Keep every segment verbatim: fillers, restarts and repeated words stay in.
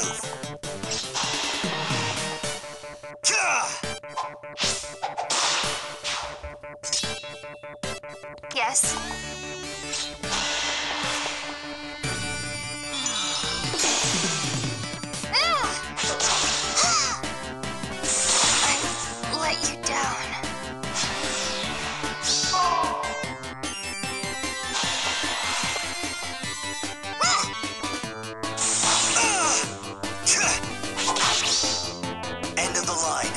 move. Yes. I let you down. End of the line.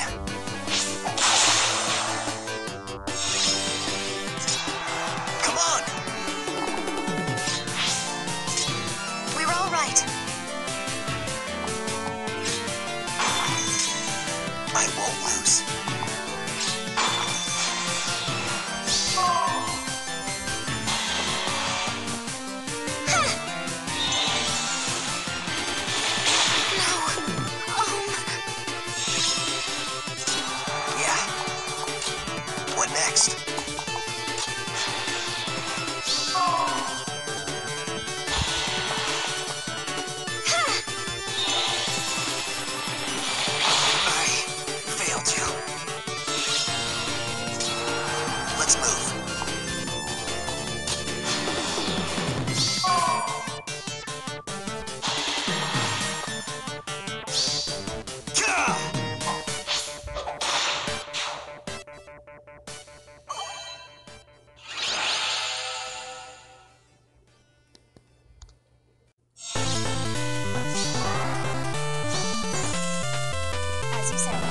Come on! We were all right. I won't lose. What next? I failed you. Let's move. As you said.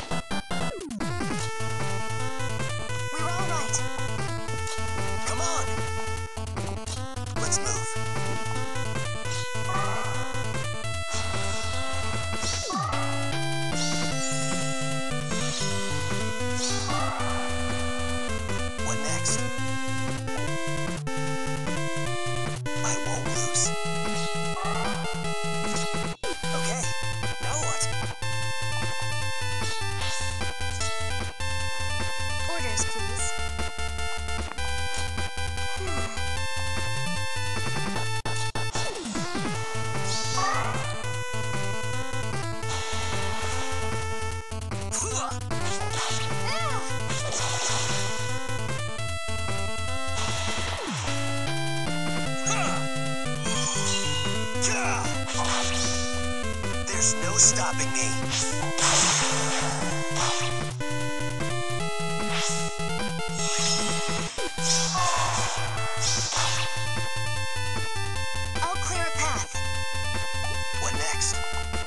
We were all right. Come on. Let's move. What next? I won't lose. Okay, now what? Orders, please. There's no stopping me. I'll clear a path. What next?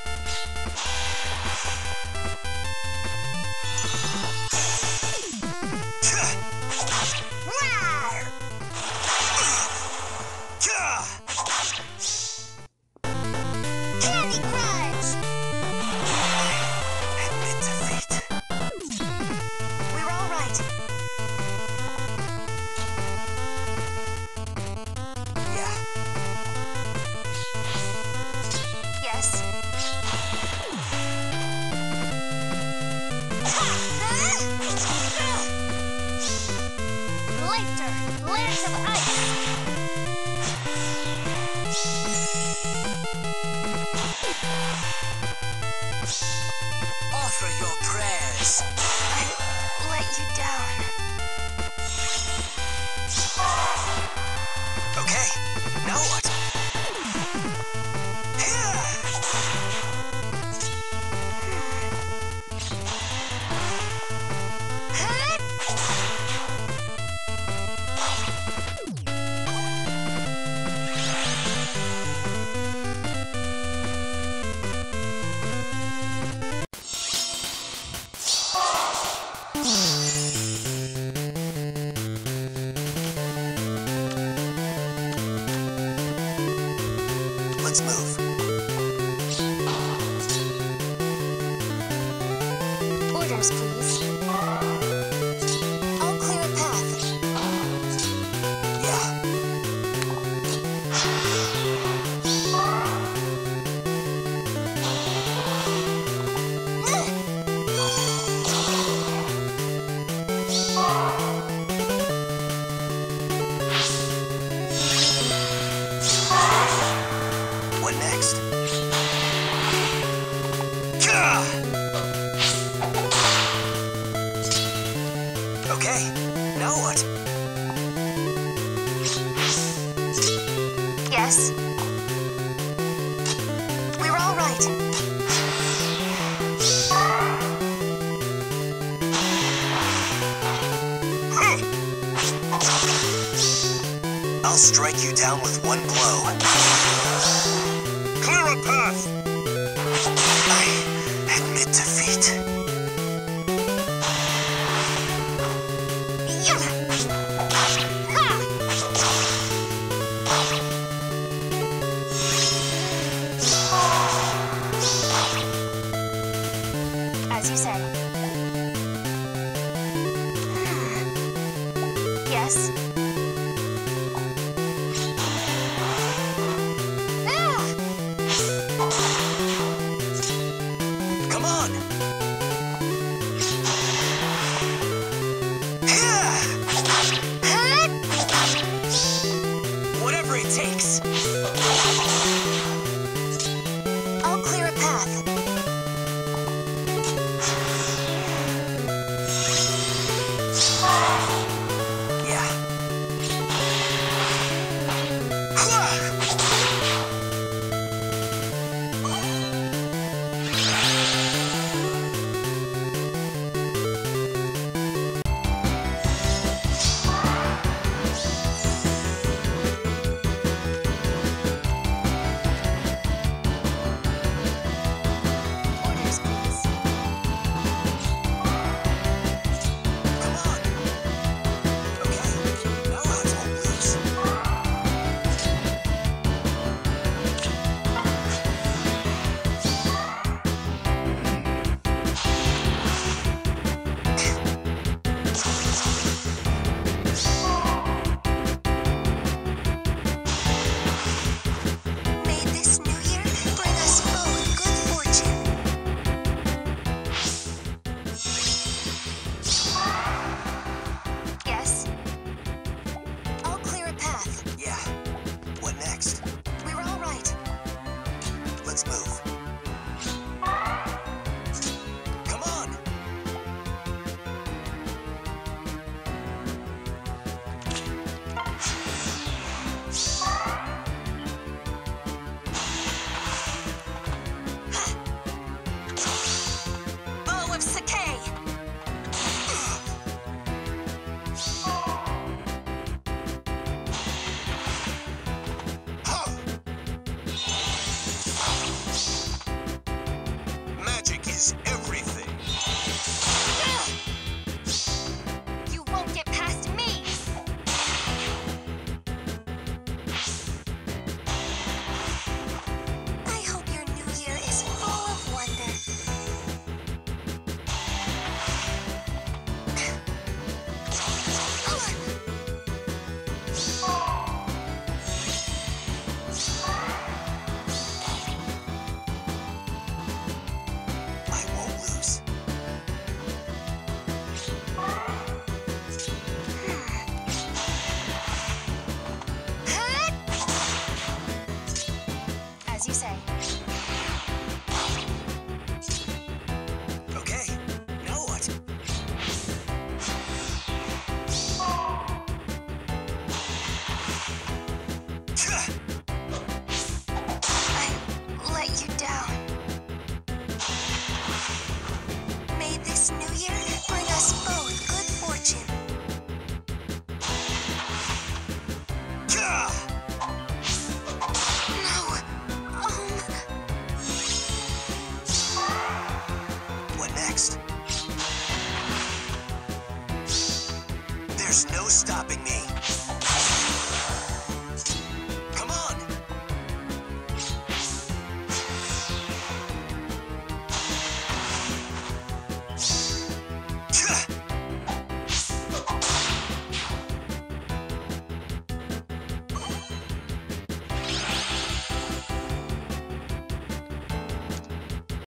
Candy Crunch! Admit defeat. We were all right. Yeah. Yes. Later, Lands of Ice. Offer your prayers. I let you down. Okay, now what? Let's move. Orders, please. I'll clear a path. Yeah. What next? strike you down with one blow. Clear a path! I admit defeat. As you say. Yes. Come on! Whatever it takes. I'll clear a path. Yeah. Orders, please. Come on. Okay. Now I won't lose. May this new year bring us both good fortune. Yes. I'll clear a path. Yeah. What next? We're all right. Let's move. Come on. Bow of Sakai. Magic is everything. You won't get past me. I hope your new year is full of wonder. I won't lose. As you say. Okay. Now what? I let you down. May this new year bring us both good fortune. No. Um. What next? There's no stopping me.